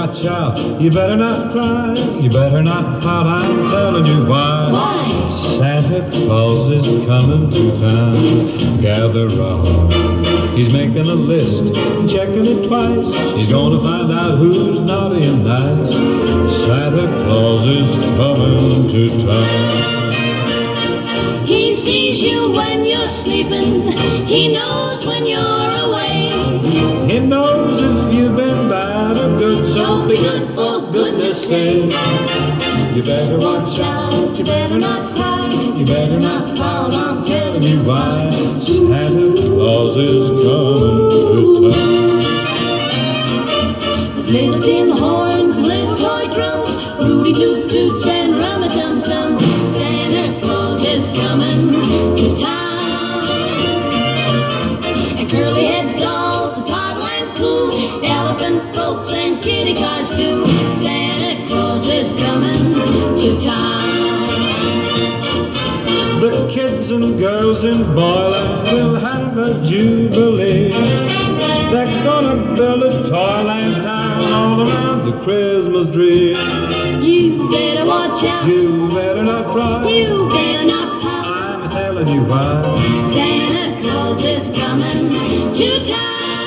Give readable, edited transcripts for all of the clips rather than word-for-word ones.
watch out. You better not cry. You better not pout. I'm telling you why. Why? Santa Claus is coming to town. Gather round. He's making a list, checking it twice. He's gonna find out who's naughty and nice. Santa Claus is coming to town. He sees you when you're sleeping. He knows when you're away. He knows if you've been bad or good, So be good for goodness sake. you better watch out. You better not cry. You better not pout. I'm telling you why. Santa Claus is coming to town. With little tin horns, little toy drums, Rudy Toot Toots and Rum-a-Tum-Tums, Santa Claus is coming to town. And curly-head dolls, toddle and cool, elephant boats and kitty cars too. Santa Claus is coming to town. The kids and girls in Boyland will have a jubilee. They're gonna build a toyland town all around the Christmas tree. You better watch out. You better not cry. You better not pout. I'm telling you why. Santa Claus is coming to town.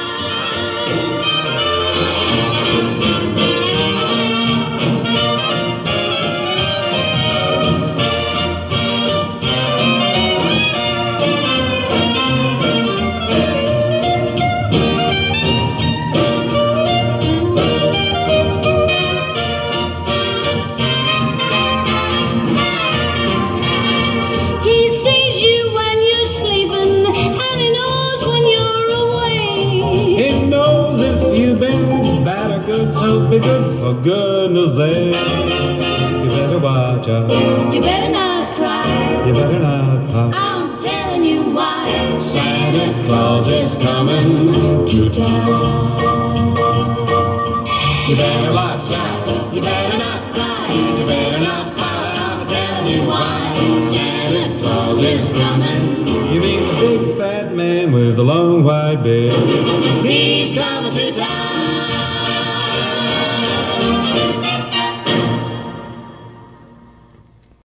You've been bad or good, so be good for goodness sake. You better watch out. You better not cry. You better not pout. I'm telling you why. Santa Claus is coming to town. You better watch out. You better not cry. You better not pout. I'm telling you why. Santa Claus is coming. You mean the big fat man with the long white beard? He's coming to town.